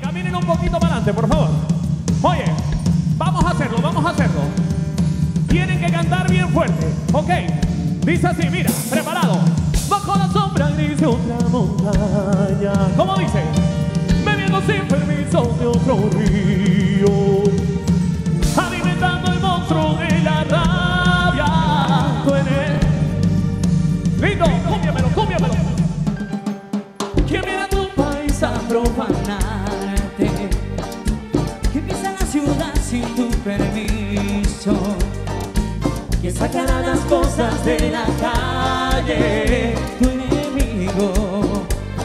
caminen un poquito para adelante, por favor. Oye, vamos a hacerlo, vamos a hacerlo. Tienen que cantar bien fuerte, ¿ok? Dice así, mira, preparado. Bajo la sombra gris de otra montaña. ¿Cómo dice? Bebiendo sin permiso de otro río, alimentando el monstruo de la rabia. Tú eres lindo, cúmbiamelo, cúmbiamelo. ¿Quién viene a tu país a profanarte? Que empieza la ciudad sin tu permiso, Que sacará las cosas de la calle. tu enemigo.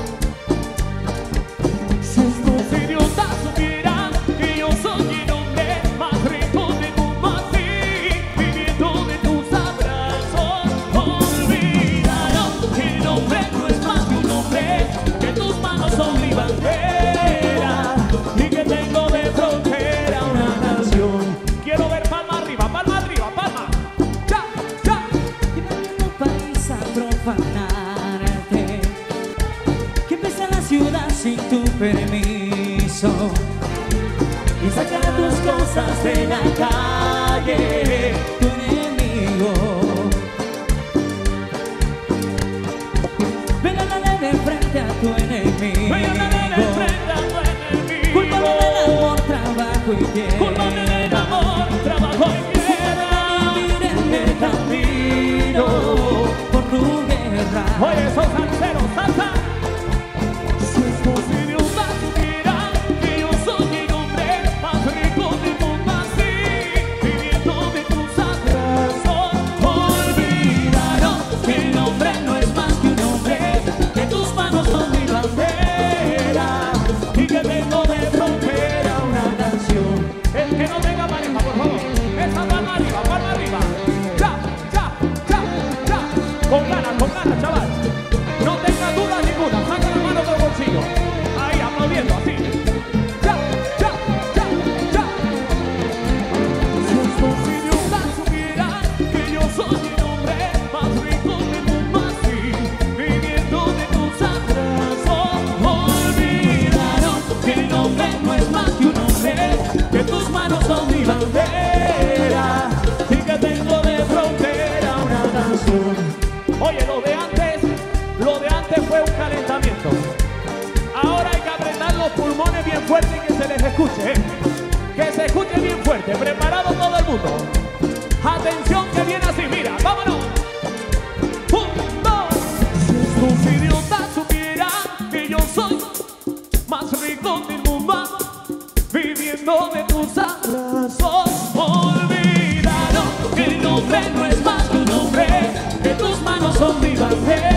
Si estos idiotas supieran que yo soy el hombre más rico del mundo, así, viviendo de tus abrazos, olvidarán que el hombre no es más que un hombre, que tus manos son mi bandera y que tengo de frontera una nación. Quiero ver palma arriba, palma arriba, palma. Ya, ya. Que viene a tu país a profanarte, que empieza la ciudad sin tu permiso, Y sacará tus cosas de la calle. tu enemigo. Ven a darle de frente a tu enemigo. Voy a darle de frente a tu enemigo. Cúlpame del amor, trabajo y tierra. Cúlpame del amor, trabajo y tierra. Vivir en el camino por tu guerra. Oye, esos salseros, salsa. Si estos idiotas supieran que yo soy el hombre más rico del mundo, así, viviendo de tus abrazos, olvidaron que el hombre no es más que un hombre, que tus manos son mi bandera y que tengo de frontera una nación. El que no tenga pareja, por favor, esa palma arriba, palma arriba. Ya, ya, ya, ya. Con ganas, chaval. No tenga duda ninguna, saca la mano del bolsillo. Ahí, aplaudiendo, así. Ya, ya, ya, ya. Si estos idiotas supieran que yo soy el hombre más rico del mundo, así, viviendo de tus abrazos, olvidaron que el hombre no es más que un hombre, que tus manos son mi bandera y que tengo de frontera una nación. Oye, lo de antes fue un calentamiento. Ahora hay que apretar los pulmones bien fuerte y que se les escuche, ¿eh? Que se escuche bien fuerte. Preparado todo el mundo. Atención que viene así, mira, vámonos. 1, 2. Si estos idiotas supieran que yo soy más rico del mundo, viviendo de tus abrazos, olvidaron que el hombre no es más que un hombre, que tus manos son mi bandera